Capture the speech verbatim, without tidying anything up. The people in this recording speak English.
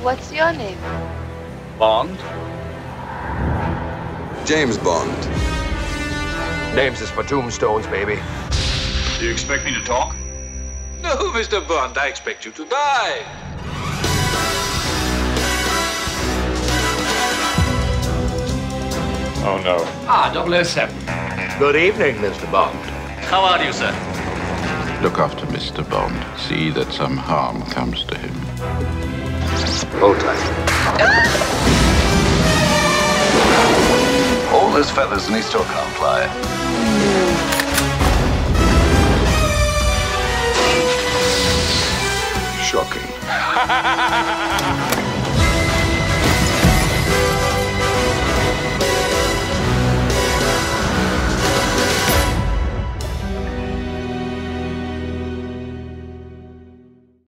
What's your name? Bond? James Bond. Names is for tombstones, baby. Do you expect me to talk? No, Mister Bond, I expect you to die. Oh, no. Ah, double oh seven. Good evening, Mister Bond. How are you, sir? Look after Mister Bond. See that some harm comes to him. Hold tight. All those feathers and he still can't fly. Shocking.